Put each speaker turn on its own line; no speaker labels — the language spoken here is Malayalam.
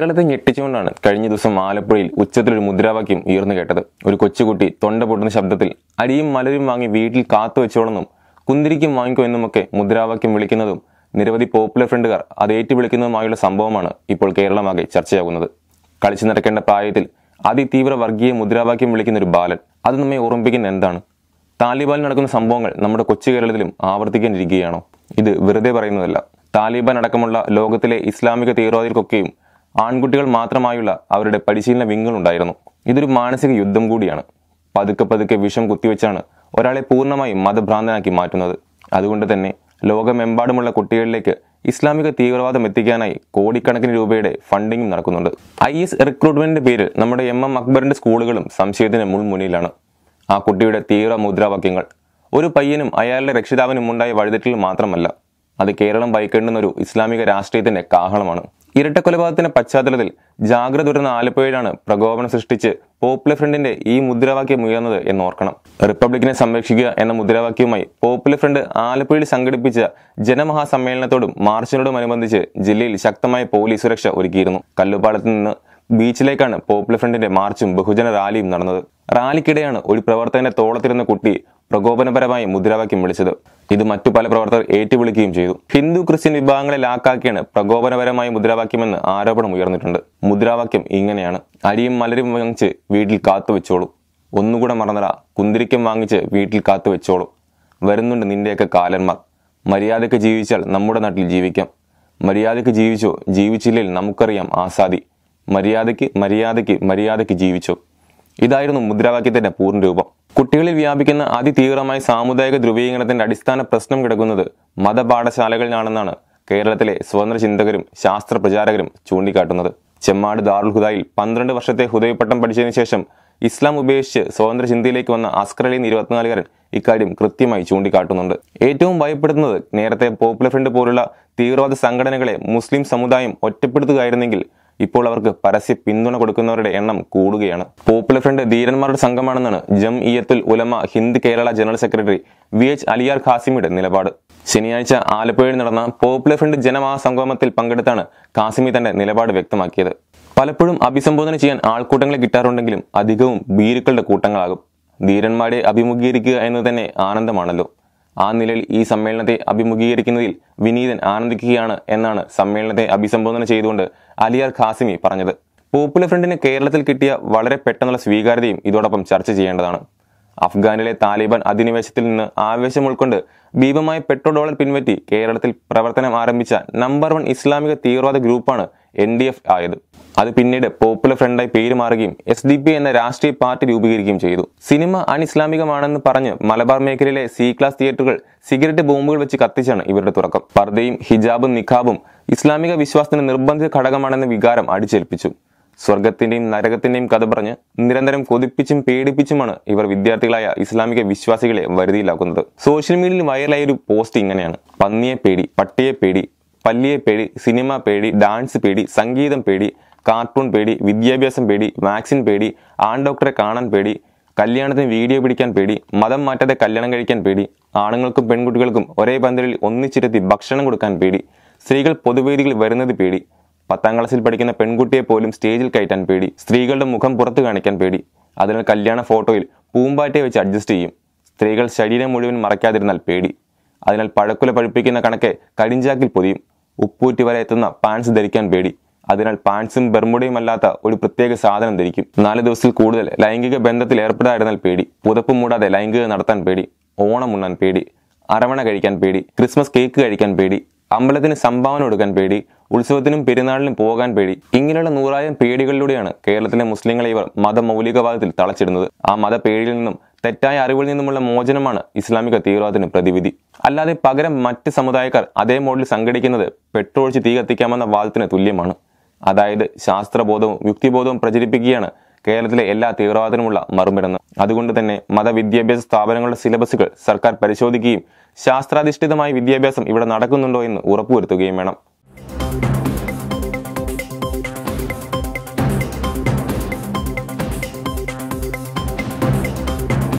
കേരളത്തെ ഞെട്ടിച്ചുകൊണ്ടാണ് കഴിഞ്ഞ ദിവസം ആലപ്പുഴയിൽ ഉച്ചത്തിലൊരു മുദ്രാവാക്യം ഉയർന്നു കേട്ടത്. ഒരു കൊച്ചുകുട്ടി തൊണ്ട പൊട്ടുന്ന ശബ്ദത്തിൽ അരിയും മലരും വാങ്ങി വീട്ടിൽ കാത്തു വെച്ചോളെന്നും കുന്തിരിക്കും വാങ്ങിക്കോ എന്നുമൊക്കെ മുദ്രാവാക്യം വിളിക്കുന്നതും നിരവധി പോപ്പുലർ ഫ്രണ്ടുകാർ അത് ഏറ്റുവിളിക്കുന്നതുമായുള്ള സംഭവമാണ് ഇപ്പോൾ കേരളമാകെ ചർച്ചയാകുന്നത്. കളിച്ചു നടക്കേണ്ട പ്രായത്തിൽ അതിതീവ്ര വർഗീയ മുദ്രാവാക്യം വിളിക്കുന്ന ഒരു ബാലൻ, അത് നമ്മെ ഓർമ്മിപ്പിക്കുന്ന എന്താണ്? താലിബാൻ നടക്കുന്ന സംഭവങ്ങൾ നമ്മുടെ കൊച്ചു കേരളത്തിലും ആവർത്തിക്കാനിരിക്കുകയാണോ? ഇത് വെറുതെ പറയുന്നതല്ല. താലിബാൻ അടക്കമുള്ള ലോകത്തിലെ ഇസ്ലാമിക തീവ്രവാദികൾക്കൊക്കെയും ആൺകുട്ടികൾ മാത്രമായുള്ള അവരുടെ പരിശീലന വിങ്ങുകളുണ്ടായിരുന്നു. ഇതൊരു മാനസിക യുദ്ധം കൂടിയാണ്. പതുക്കെ പതുക്കെ വിഷം കുത്തിവെച്ചാണ് ഒരാളെ പൂർണ്ണമായും മതഭ്രാന്തനാക്കി മാറ്റുന്നത്. അതുകൊണ്ട് തന്നെ ലോകമെമ്പാടുമുള്ള കുട്ടികളിലേക്ക് ഇസ്ലാമിക തീവ്രവാദം എത്തിക്കാനായി കോടിക്കണക്കിന് രൂപയുടെ ഫണ്ടിങ്ങും നടക്കുന്നുണ്ട്. IS റിക്രൂട്ട്മെന്റിന്റെ പേരിൽ നമ്മുടെ MM അക്ബറിന്റെ സ്കൂളുകളും സംശയത്തിന് മുൾമുനയിലാണ്. ആ കുട്ടിയുടെ തീവ്ര മുദ്രാവാക്യങ്ങൾ ഒരു പയ്യനും അയാളുടെ രക്ഷിതാവിനും ഉണ്ടായ വഴിതെറ്റിൽ മാത്രമല്ല, അത് കേരളം ഭയക്കേണ്ടുന്ന ഒരു ഇസ്ലാമിക രാഷ്ട്രീയത്തിന്റെ കാഹളമാണ്. ഇരട്ടക്കൊലപാതകത്തിന്റെ പശ്ചാത്തലത്തിൽ ജാഗ്രത തുടർന്ന ആലപ്പുഴയിലാണ് പ്രകോപനം സൃഷ്ടിച്ച് പോപ്പുലർ ഫ്രണ്ടിന്റെ ഈ മുദ്രാവാക്യം ഉയർന്നത് എന്നോർക്കണം. റിപ്പബ്ലിക്കിനെ സംരക്ഷിക്കുക എന്ന മുദ്രാവാക്യവുമായി പോപ്പുലർ ഫ്രണ്ട് ആലപ്പുഴയിൽ സംഘടിപ്പിച്ച ജനമഹാസമ്മേളനത്തോടും മാർച്ചിനോടുമനുബന്ധിച്ച് ജില്ലയിൽ ശക്തമായ പോലീസ് സുരക്ഷ ഒരുക്കിയിരുന്നു. കല്ലുപാളത്ത് നിന്ന് ബീച്ചിലേക്കാണ് പോപ്പുലർ ഫ്രണ്ടിന്റെ മാർച്ചും ബഹുജന റാലിയും നടന്നത്. റാലിക്കിടെയാണ് ഒരു പ്രവർത്തകന്റെ തോളത്തിരുന്ന കുട്ടി പ്രകോപനപരമായി മുദ്രാവാക്യം വിളിച്ചത്. ഇത് മറ്റു പല പ്രവർത്തകർ ഏറ്റുവിളിക്കുകയും ചെയ്തു. ഹിന്ദു ക്രിസ്ത്യൻ വിഭാഗങ്ങളെ ലാക്കാക്കിയാണ് പ്രകോപനപരമായ മുദ്രാവാക്യമെന്ന് ആരോപണം ഉയർന്നിട്ടുണ്ട്. മുദ്രാവാക്യം ഇങ്ങനെയാണ്: അരിയും മലരും വാങ്ങിച്ച് വീട്ടിൽ കാത്തു വെച്ചോളൂ, ഒന്നുകൂടെ മറന്നടാ കുന്തിരിക്കം വാങ്ങിച്ച് വീട്ടിൽ കാത്തു വെച്ചോളൂ, വരുന്നുണ്ട് നിന്റെയൊക്കെ കാലന്മാർ, മര്യാദയ്ക്ക് ജീവിച്ചാൽ നമ്മുടെ നാട്ടിൽ ജീവിക്കാം, മര്യാദയ്ക്ക് ജീവിച്ചോ, ജീവിച്ചില്ലെങ്കിൽ നമുക്കറിയാം ആസാദി, മര്യാദയ്ക്ക് മര്യാദയ്ക്ക് മര്യാദയ്ക്ക് ജീവിച്ചോ. ഇതായിരുന്നു മുദ്രാവാക്യത്തിന്റെ പൂർണ്ണ രൂപം. കുട്ടികളിൽ വ്യാപിക്കുന്ന അതിതീവ്രമായ സാമുദായിക ധ്രുവീകരണത്തിന്റെ അടിസ്ഥാന പ്രശ്നം കിടക്കുന്നത് മതപാഠശാലകളിലാണെന്നാണ് കേരളത്തിലെ സ്വതന്ത്ര ചിന്തകരും ശാസ്ത്ര പ്രചാരകരും ചൂണ്ടിക്കാട്ടുന്നത്. ചെമ്മാട് ദാറുൽ ഹുദയിൽ 12 വർഷത്തെ ഹുദവി പട്ടം പഠിച്ചതിനു ശേഷം ഇസ്ലാം ഉപേക്ഷിച്ച് സ്വതന്ത്ര ചിന്തയിലേക്ക് വന്ന അസ്കർ അലി എന്ന 24-കാരൻ ഇക്കാര്യം കൃത്യമായി ചൂണ്ടിക്കാട്ടുന്നുണ്ട്. ഏറ്റവും ഭയപ്പെടുന്നത് നേരത്തെ പോപ്പുലർ ഫ്രണ്ട് പോലുള്ള തീവ്രവാദ സംഘടനകളെ മുസ്ലിം സമുദായം ഒറ്റപ്പെടുത്തുകയായിരുന്നെങ്കിൽ ഇപ്പോൾ അവർക്ക് പരസ്യ പിന്തുണ കൊടുക്കുന്നവരുടെ എണ്ണം കൂടുകയാണ്. പോപ്പുലർ ഫ്രണ്ട് ധീരന്മാരുടെ സംഘമാണെന്നാണ് Jamiatul Ulama Hind Kerala general secretary VH Aliyar ഖാസിമിയുടെ നിലപാട്. ശനിയാഴ്ച ആലപ്പുഴയിൽ നടന്ന പോപ്പുലർ ഫ്രണ്ട് ജനമഹാസംഗമത്തിൽ പങ്കെടുത്താണ് ഖാസിമി തന്റെ നിലപാട് വ്യക്തമാക്കിയത്. പലപ്പോഴും അഭിസംബോധന ചെയ്യാൻ ആൾക്കൂട്ടങ്ങളെ കിട്ടാറുണ്ടെങ്കിലും അധികവും ഭീരുക്കളുടെ കൂട്ടങ്ങളാകും. ധീരന്മാരെ അഭിമുഖീകരിക്കുക എന്നത് തന്നെ ആനന്ദമാണല്ലോ. ആ നിലയിൽ ഈ സമ്മേളനത്തെ അഭിമുഖീകരിക്കുന്നതിൽ വിനീതൻ ആനന്ദിക്കുകയാണ് എന്നാണ് സമ്മേളനത്തെ അഭിസംബോധന ചെയ്തുകൊണ്ട് അലിയാർ ഖാസിമി പറഞ്ഞത്. പോപ്പുലർ ഫ്രണ്ടിന് കേരളത്തിൽ കിട്ടിയ വളരെ പെട്ടെന്നുള്ള സ്വീകാര്യതയും ഇതോടൊപ്പം ചർച്ച ചെയ്യേണ്ടതാണ്. അഫ്ഗാനിലെ താലിബാൻ അധിനിവേശത്തിൽ നിന്ന് ആവേശം ഉൾക്കൊണ്ട് ഭീമമായ $1 പിൻവറ്റി കേരളത്തിൽ പ്രവർത്തനം ആരംഭിച്ച നമ്പർ 1 ഇസ്ലാമിക തീവ്രവാദ ഗ്രൂപ്പാണ് NDF ആയത്. അത് പിന്നീട് പോപ്പുലർ ഫ്രണ്ടായി പേര് മാറുകയും SDPI എന്ന രാഷ്ട്രീയ പാർട്ടി രൂപീകരിക്കുകയും ചെയ്തു. സിനിമ അനിസ്ലാമികമാണെന്ന് പറഞ്ഞ് മലബാർ മേഖലയിലെ C-ക്ലാസ് തിയേറ്ററുകൾ സിഗരറ്റ് ബോംബുകൾ വെച്ച് കത്തിച്ചാണ് ഇവരുടെ തുടക്കം. പർദ്ദയും ഹിജാബും നിഖാബും ഇസ്ലാമിക വിശ്വാസത്തിന് നിർബന്ധിത ഘടകമാണെന്ന വികാരം അടിച്ചേൽപ്പിച്ചു. സ്വർഗത്തിന്റെയും നരകത്തിന്റെയും കഥ പറഞ്ഞ് നിരന്തരം കൊതിപ്പിച്ചും പേടിപ്പിച്ചുമാണ് ഇവർ വിദ്യാർത്ഥികളായ ഇസ്ലാമിക വിശ്വാസികളെ വരുതിയിലാക്കുന്നത്. സോഷ്യൽ മീഡിയയിൽ വൈറലായ ഒരു പോസ്റ്റ് ഇങ്ങനെയാണ്: പന്നിയെ പേടി, പട്ടിയെ പേടി, പല്ലിയെ പേടി, സിനിമ പേടി, ഡാൻസ് പേടി, സംഗീതം പേടി, കാർട്ടൂൺ പേടി, വിദ്യാഭ്യാസം പേടി, വാക്സിൻ പേടി, ആൺ ഡോക്ടറെ കാണാൻ പേടി, കല്യാണത്തിന് വീഡിയോ പിടിക്കാൻ പേടി, മതം മാറ്റാതെ കല്യാണം കഴിക്കാൻ പേടി, ആണുങ്ങൾക്കും പെൺകുട്ടികൾക്കും ഒരേ പന്തലിൽ ഒന്നിച്ചിരുത്തി ഭക്ഷണം കൊടുക്കാൻ പേടി, സ്ത്രീകൾ പൊതുവേദികളിൽ വരുന്നത് പേടി, 10ാം ക്ലാസ്സിൽ പഠിക്കുന്ന പെൺകുട്ടിയെ പോലും സ്റ്റേജിൽ കയറ്റാൻ പേടി, സ്ത്രീകളുടെ മുഖം പുറത്തു കാണിക്കാൻ പേടി, അതിനാൽ കല്യാണ ഫോട്ടോയിൽ പൂമ്പാറ്റയെ വെച്ച് അഡ്ജസ്റ്റ് ചെയ്യും, സ്ത്രീകൾ ശരീരം മുഴുവൻ മറയ്ക്കാതിരുന്നാൽ പേടി, അതിനാൽ പഴക്കുല പഴുപ്പിക്കുന്ന കണക്കെ കരിഞ്ചാക്കിൽ പൊതിയും, ഉപ്പൂറ്റി വരെ എത്തുന്ന പാൻസ് ധരിക്കാൻ പേടി, അതിനാൽ പാൻസും ബെർമുടയും അല്ലാത്ത ഒരു പ്രത്യേക സാധനം ധരിക്കും, 4 ദിവസത്തിൽ കൂടുതൽ ലൈംഗിക ബന്ധത്തിൽ ഏർപ്പെടാതിരുന്നാൽ പേടി, പുതപ്പ് മൂടാതെ ലൈംഗിക നടത്താൻ പേടി, ഓണം ഉണ്ണാൻ പേടി, അരവണ കഴിക്കാൻ പേടി, ക്രിസ്മസ് കേക്ക് കഴിക്കാൻ പേടി, അമ്പലത്തിന് സംഭാവന കൊടുക്കാൻ പേടി, ഉത്സവത്തിനും പെരുന്നാളിനും പോകാൻ പേടി. ഇങ്ങനെയുള്ള 100,000 പേടികളിലൂടെയാണ് കേരളത്തിലെ മുസ്ലിങ്ങളെ ഇവർ മതമൗലികവാദത്തിൽ തളച്ചിടുന്നത്. ആ മതപേടിയിൽ നിന്നും തെറ്റായ അറിവിൽ നിന്നുമുള്ള മോചനമാണ് ഇസ്ലാമിക തീവ്രവാദത്തിന് പ്രതിവിധി. അല്ലാതെ പകരം മറ്റ് സമുദായക്കാർ അതേ മോഡലിൽ സംഘടിക്കുന്നത് പെട്രോളിച്ച് തീ കത്തിക്കാമെന്ന വാദത്തിന് തുല്യമാണ്. അതായത് ശാസ്ത്രബോധവും യുക്തിബോധവും പ്രചരിപ്പിക്കുകയാണ് കേരളത്തിലെ എല്ലാ തീവ്രവാദത്തിനുമുള്ള മറുമരുന്ന്. അതുകൊണ്ട് തന്നെ മതവിദ്യാഭ്യാസ സ്ഥാപനങ്ങളുടെ സിലബസുകൾ സർക്കാർ പരിശോധിക്കുകയും ശാസ്ത്രാധിഷ്ഠിതമായ വിദ്യാഭ്യാസം ഇവിടെ നടക്കുന്നുണ്ടോ എന്ന് ഉറപ്പുവരുത്തുകയും വേണം.